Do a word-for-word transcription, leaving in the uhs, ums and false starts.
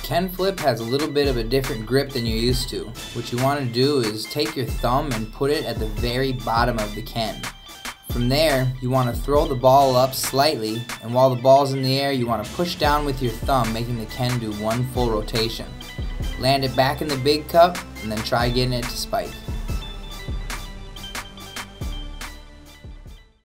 Kenflip has a little bit of a different grip than you're used to. What you want to do is take your thumb and put it at the very bottom of the Ken. From there, you want to throw the ball up slightly, and while the ball's in the air, you want to push down with your thumb, making the Ken do one full rotation. Land it back in the big cup, and then try getting it to spike.